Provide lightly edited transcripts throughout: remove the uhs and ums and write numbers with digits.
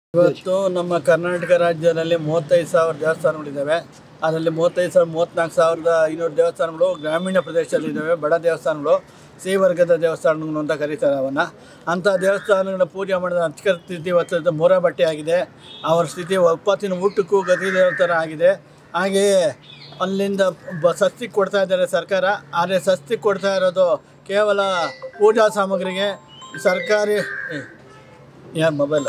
ಇವತ್ತು ನಮ್ಮ ಕರ್ನಾಟಕ ರಾಜ್ಯದಲ್ಲಿ 35,000 ದೇವಸ್ಥಾನಗಳಿದ್ದಾವೆ. ಅದರಲ್ಲಿ 34,500 ದೇವಸ್ಥಾನಗಳು ಗ್ರಾಮೀಣ ಪ್ರದೇಶದಲ್ಲಿದ್ದಾವೆ. ಬಡ ದೇವಸ್ಥಾನಗಳು, ಸಿ ವರ್ಗದ ದೇವಸ್ಥಾನಗಳು ಅಂತ ಕರೀತಾರೆ ಅವನ್ನ. ಅಂಥ ದೇವಸ್ಥಾನಗಳ ಪೂಜೆ ಮಾಡಿದ ಅರ್ಚಕರ ಸ್ಥಿತಿ ಇವತ್ತು ಮೊರ ಬಟ್ಟೆ ಆಗಿದೆ. ಅವರ ಸ್ಥಿತಿ ಒಪ್ಪತ್ತಿನ ಊಟಕ್ಕೂ ಗತಿದೇವ ಥರ ಆಗಿದೆ. ಹಾಗೆಯೇ ಅಲ್ಲಿಂದ ಸಸ್ತಿಗೆ ಕೊಡ್ತಾ ಇದ್ದಾರೆ ಸರ್ಕಾರ. ಆದರೆ ಸಸ್ತಿಗೆ ಕೊಡ್ತಾ ಇರೋದು ಕೇವಲ ಪೂಜಾ ಸಾಮಗ್ರಿಗೆ. ಸರ್ಕಾರಿ ಮೊಬೈಲ್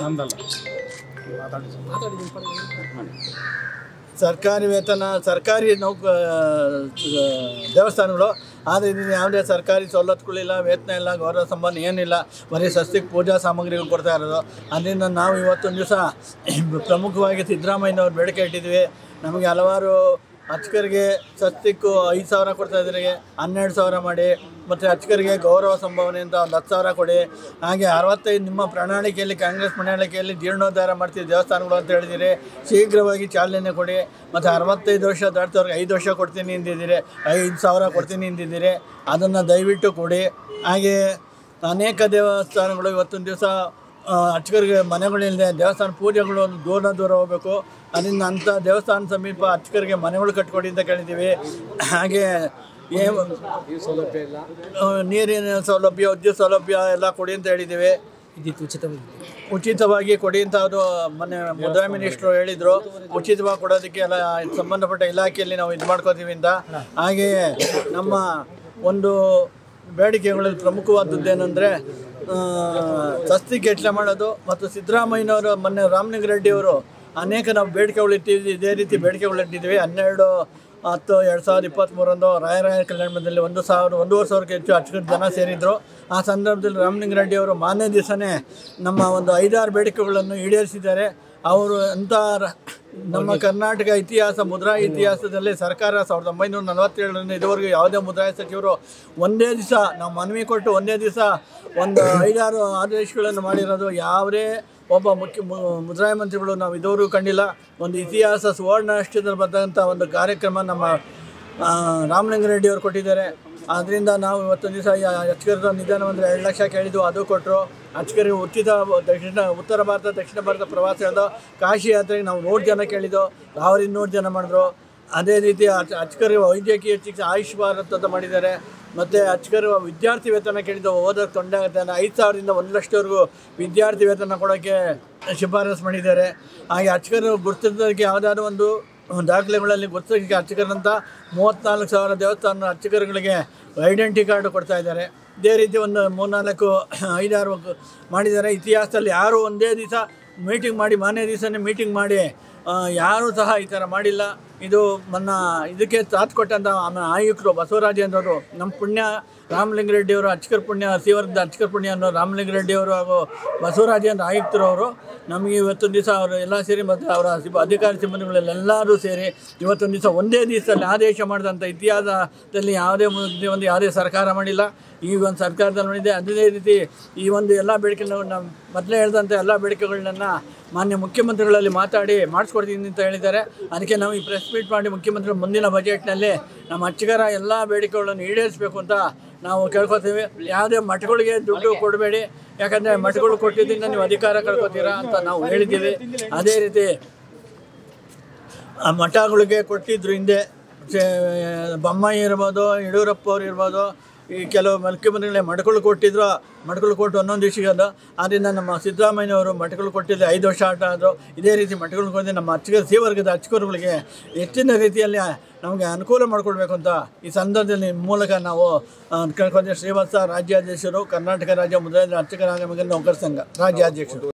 ಸರ್ಕಾರಿ ವೇತನ, ಸರ್ಕಾರಿ ದೇವಸ್ಥಾನಗಳು. ಆದರೆ ಇದನ್ನು ಯಾವುದೇ ಸರ್ಕಾರಿ ಸವಲತ್ತುಗಳಿಲ್ಲ, ವೇತನ ಇಲ್ಲ, ಗೌರವ ಸಂಬಂಧ ಏನಿಲ್ಲ. ಬರೀ ಸಸ್ಯಕ್ಕೆ ಪೂಜಾ ಸಾಮಗ್ರಿಗಳು ಕೊಡ್ತಾ ಇರೋದು. ಅದರಿಂದ ನಾವು ಇವತ್ತೊಂದು ದಿವಸ ಪ್ರಮುಖವಾಗಿ ಸಿದ್ದರಾಮಯ್ಯನವ್ರು ಬೇಡಿಕೆ ಇಟ್ಟಿದ್ವಿ. ನಮಗೆ ಹಲವಾರು ಅರ್ಚಕರಿಗೆ ಸಸ್ಯಕ್ಕೂ 5,000 ಕೊಡ್ತಾಯಿದ್ರೆ 12,000 ಮಾಡಿ, ಮತ್ತು ಅರ್ಚಕರಿಗೆ ಗೌರವ ಸಂಭಾವನೆ ಅಂತ ಒಂದು 10,000 ಕೊಡಿ. ಹಾಗೆ 65 ನಿಮ್ಮ ಪ್ರಣಾಳಿಕೆಯಲ್ಲಿ, ಕಾಂಗ್ರೆಸ್ ಪ್ರಣಾಳಿಕೆಯಲ್ಲಿ ಜೀರ್ಣೋದ್ಧಾರ ಮಾಡ್ತೀವಿ ದೇವಸ್ಥಾನಗಳು ಅಂತ ಹೇಳಿದ್ದೀರಿ. ಶೀಘ್ರವಾಗಿ ಚಾಲನೆ ಕೊಡಿ. ಮತ್ತು 65 ವರ್ಷ ದಾಟ್ತವ್ರಿಗೆ 5 ವರ್ಷ ಕೊಡ್ತೀನಿ ಎಂದಿದ್ದೀರಿ, 5,000 ಕೊಡ್ತೀನಿ ಎಂದಿದ್ದೀರಿ. ಅದನ್ನು ದಯವಿಟ್ಟು ಕೊಡಿ. ಹಾಗೆ ಅನೇಕ ದೇವಸ್ಥಾನಗಳು ಇವತ್ತೊಂದು ದಿವಸ ಅರ್ಚಕರಿಗೆ ಮನೆಗಳಿಲ್ಲದೆ ದೇವಸ್ಥಾನ ಪೂಜೆಗಳು ದೂರ ಹೋಗಬೇಕು. ಅದರಿಂದ ಅಂಥ ದೇವಸ್ಥಾನ ಸಮೀಪ ಅರ್ಚಕರಿಗೆ ಮನೆಗಳು ಕಟ್ಕೊಡಿ ಅಂತ ಕೇಳಿದ್ದೀವಿ. ಹಾಗೆ ನೀರಿನ ಸೌಲಭ್ಯ, ವಿದ್ಯುತ್ ಸೌಲಭ್ಯ ಎಲ್ಲ ಕೊಡಿ ಅಂತ ಹೇಳಿದ್ದೀವಿ. ಉಚಿತವಾಗಿ ಕೊಡಿ ಅಂತ ಅದು ಮೊನ್ನೆ ಮುದ್ರಾ ಮಿನಿಸ್ಟ್ರು ಹೇಳಿದರು. ಉಚಿತವಾಗಿ ಕೊಡೋದಕ್ಕೆ ಎಲ್ಲ ಸಂಬಂಧಪಟ್ಟ ಇಲಾಖೆಯಲ್ಲಿ ನಾವು ಇದು ಮಾಡ್ಕೋತೀವಿ ಅಂತ. ಹಾಗೆಯೇ ನಮ್ಮ ಒಂದು ಬೇಡಿಕೆಗಳಲ್ಲಿ ಪ್ರಮುಖವಾದದ್ದೇನೆಂದರೆ ಸಸ್ತಿಗೆ ಹೆಚ್ಚಳ ಮಾಡೋದು. ಮತ್ತು ಸಿದ್ದರಾಮಯ್ಯನವರು ಮೊನ್ನೆ ರಾಮಲಿಂಗಾರೆಡ್ಡಿಯವರು ಅನೇಕ ನಾವು ಬೇಡಿಕೆಗಳಿಟ್ಟಿದ್ವಿ. ಇದೇ ರೀತಿ ಬೇಡಿಕೆಗಳಿಟ್ಟಿದ್ವಿ. 12/10/2023 ರಾಯರಾಯ ಕಲ್ಯಾಣ ಮಂದಿರದಲ್ಲಿ 1,000-1,500ಕ್ಕೆ ಹೆಚ್ಚು ಅರ್ಚಕರು ಜನ ಸೇರಿದ್ರು. ಆ ಸಂದರ್ಭದಲ್ಲಿ ರಾಮಲಿಂಗಾರೆಡ್ಡಿಯವರು ಮಾನ್ಯ ದಿವಸನೇ ನಮ್ಮ ಒಂದು 5-6 ಬೇಡಿಕೆಗಳನ್ನು ಈಡೇರಿಸಿದ್ದಾರೆ. ಅವರು ಅಂಥ ನಮ್ಮ ಕರ್ನಾಟಕ ಇತಿಹಾಸ, ಮುದ್ರಾ ಇತಿಹಾಸದಲ್ಲಿ ಸರ್ಕಾರ 1947ರಿಂದ ಇದುವರೆಗೂ ಯಾವುದೇ ಮುದ್ರಾಯ ಸಚಿವರು ಒಂದೇ ದಿವಸ ನಾವು ಮನವಿ ಕೊಟ್ಟು ಒಂದೇ ದಿವಸ ಒಂದು 5-6 ಆದೇಶಗಳನ್ನು ಮಾಡಿರೋದು ಯಾವುದೇ ಒಬ್ಬ ಮುದ್ರಾಯ ಮಂತ್ರಿಗಳು ನಾವು ಇದುವರೆಗೂ ಕಂಡಿಲ್ಲ. ಒಂದು ಇತಿಹಾಸ ಸುವರ್ಣ ಅಕ್ಷರದಲ್ಲಿ ಬರೆದಂಥ ಒಂದು ಕಾರ್ಯಕ್ರಮ ನಮ್ಮ ರಾಮಲಿಂಗಾರೆಡ್ಡಿಯವರು ಕೊಟ್ಟಿದ್ದಾರೆ. ಆದ್ದರಿಂದ ನಾವು ಇವತ್ತೊಂದು ದಿವಸ ಅರ್ಚಕರ ನಿಧಾನ ಅಂದರೆ 2 ಲಕ್ಷ ಕೇಳಿದ್ದು, ಅದು ಕೊಟ್ಟರು. ಅರ್ಚಕರಿಗೆ ಉಚಿತ ಉತ್ತರ ಭಾರತ, ದಕ್ಷಿಣ ಭಾರತ ಪ್ರವಾಸ ಹೇಳಿದೋ. ಕಾಶಿ ಯಾತ್ರೆಗೆ ನಾವು 100 ಜನ ಕೇಳಿದ್ದೋ, ಅವ್ರು 200 ಜನ ಮಾಡಿದ್ರು. ಅದೇ ರೀತಿ ಅರ್ಚಕರಿಗೆ ವೈದ್ಯಕೀಯ ಚಿಕಿತ್ಸೆ ಆಯುಷ್ ಭಾರತ್ ಅಂತ ಮಾಡಿದ್ದಾರೆ. ಮತ್ತು ಅರ್ಚಕರು ವಿದ್ಯಾರ್ಥಿ ವೇತನ ಕೇಳಿದ್ದು, ಓದೋಕ್ಕೆ ತೊಂದರೆ ಆಗುತ್ತೆ, 5,000ರಿಂದ 1 ಲಕ್ಷದವರೆಗೂ ವಿದ್ಯಾರ್ಥಿ ವೇತನ ಕೊಡೋಕ್ಕೆ ಶಿಫಾರಸು ಮಾಡಿದ್ದಾರೆ. ಹಾಗೆ ಅರ್ಚಕರು ಗುರುತಿಸೋದಕ್ಕೆ ಯಾವುದಾದ್ರು ಒಂದು ದಾಖಲೆಗಳಲ್ಲಿ ಗುರುತಿಸೋಕ್ಕೆ ಅರ್ಚಕರಂತ 34,000 ದೇವಸ್ಥಾನ ಅರ್ಚಕರುಗಳಿಗೆ ಐಡೆಂಟಿ ಕಾರ್ಡು ಕೊಡ್ತಾ ಇದ್ದಾರೆ. ಇದೇ ರೀತಿ ಒಂದು 3-4-5-6 ಮಾಡಿದ್ದಾರೆ. ಇತಿಹಾಸದಲ್ಲಿ ಯಾರೂ ಒಂದೇ ದಿವಸ ಮೀಟಿಂಗ್ ಮಾಡಿ, ಮಾನ್ಯ ದಿವಸನೇ ಮೀಟಿಂಗ್ ಮಾಡಿ ಯಾರೂ ಸಹ ಈ ಥರ ಮಾಡಿಲ್ಲ. ಇದು ಇದಕ್ಕೆ ಸಾಥ್ ಕೊಟ್ಟಂಥ ಆಯುಕ್ತರು ಬಸವರಾಜೇಂದ್ರವರು, ನಮ್ಮ ಪುಣ್ಯ ರಾಮಲಿಂಗಾರೆಡ್ಡಿಯವರು, ಅರ್ಚಕರ ಪುಣ್ಯ, ಶ್ರೀವರ್ಗದ ಅರ್ಚಕರ ಪುಣ್ಯ ಅನ್ನೋ ರಾಮಲಿಂಗಾರೆಡ್ಡಿಯವರು ಹಾಗೂ ಬಸವರಾಜೇಂದ್ರ ಆಯುಕ್ತರವರು ನಮಗೆ ಇವತ್ತೊಂದು ದಿವಸ ಅವರು ಎಲ್ಲ ಸೇರಿ, ಮತ್ತು ಅವರ ಅಧಿಕಾರಿ ಸಿಬ್ಬಂದಿಗಳೆಲ್ಲರೂ ಸೇರಿ ಇವತ್ತೊಂದು ದಿವಸ ಒಂದೇ ದಿವಸದಲ್ಲಿ ಆದೇಶ ಮಾಡಿದಂಥ ಇತಿಹಾಸದಲ್ಲಿ ಯಾವುದೇ ಸರ್ಕಾರ ಮಾಡಿಲ್ಲ. ಈ ಒಂದು ಸರ್ಕಾರದಲ್ಲಿ ಮಾಡಿದೆ. ಅದೇ ರೀತಿ ಈ ಒಂದು ಎಲ್ಲ ಬೇಡಿಕೆಗಳನ್ನು ನಾವು ಮೊದಲೇ ಹೇಳಿದಂಥ ಎಲ್ಲ ಬೇಡಿಕೆಗಳನ್ನ ಮಾನ್ಯ ಮುಖ್ಯಮಂತ್ರಿಗಳಲ್ಲಿ ಮಾತಾಡಿ ಮಾಡಿಸ್ಕೊಡ್ತೀನಿ ಅಂತ ಹೇಳಿದ್ದಾರೆ. ಅದಕ್ಕೆ ನಾವು ಈ ಪ್ರೆಸ್ ಮೀಟ್ ಮಾಡಿ ಮುಖ್ಯಮಂತ್ರಿಗಳು ಮುಂದಿನ ಬಜೆಟ್ನಲ್ಲಿ ನಮ್ಮ ಅರ್ಚಕರ ಎಲ್ಲ ಬೇಡಿಕೆಗಳನ್ನು ಈಡೇರಿಸಬೇಕು ಅಂತ ನಾವು ಕೇಳ್ಕೊತೀವಿ. ಯಾವುದೇ ಮಠಗಳಿಗೆ ದುಡ್ಡು ಕೊಡಬೇಡಿ, ಯಾಕಂದರೆ ಮಠಗಳು ಕೊಟ್ಟಿದ್ದರಿಂದ ನೀವು ಅಧಿಕಾರ ಕಳ್ಕೊತೀರಾ ಅಂತ ನಾವು ಹೇಳಿದ್ದೀವಿ. ಅದೇ ರೀತಿ ಆ ಮಠಗಳಿಗೆ ಕೊಟ್ಟಿದ್ರು ಹಿಂದೆ, ಬೊಮ್ಮಾಯಿ ಇರ್ಬೋದು, ಯಡಿಯೂರಪ್ಪ ಅವರು ಇರ್ಬೋದು, ಈ ಕೆಲವು ಮುಖ್ಯಮಂತ್ರಿಗಳೇ ಮಠಗಳು ಕೊಟ್ಟಿದ್ರು. ಮಠಗಳು ಕೊಟ್ಟು 11 ದಿವಸಕ್ಕೆ. ಆದ್ದರಿಂದ ನಮ್ಮ ಸಿದ್ದರಾಮಯ್ಯನವರು ಮಠಗಳು ಕೊಟ್ಟಿದ್ದೆ 5 ವರ್ಷ ಆಟ ಆದರು. ಇದೇ ರೀತಿ ಮಠಗಳು ಕೊಟ್ಟಿದ್ದೆ ನಮ್ಮ ಸಿ ವರ್ಗದ ಅರ್ಚಕರುಗಳಿಗೆ ಹೆಚ್ಚಿನ ರೀತಿಯಲ್ಲಿ ನಮಗೆ ಅನುಕೂಲ ಮಾಡಿಕೊಡ್ಬೇಕು ಅಂತ ಈ ಸಂದರ್ಭದಲ್ಲಿ ಮೂಲಕ ನಾವು ಕೇಳ್ಕೊಂಡ್ರೆ. ಶ್ರೀವತ್ಸ ರಾಜ್ಯಾಧ್ಯಕ್ಷರು, ಕರ್ನಾಟಕ ರಾಜ್ಯ ಮುದ್ರಾ ಅರ್ಚಕರ ನೌಕರ ಸಂಘ ರಾಜ್ಯಾಧ್ಯಕ್ಷರು.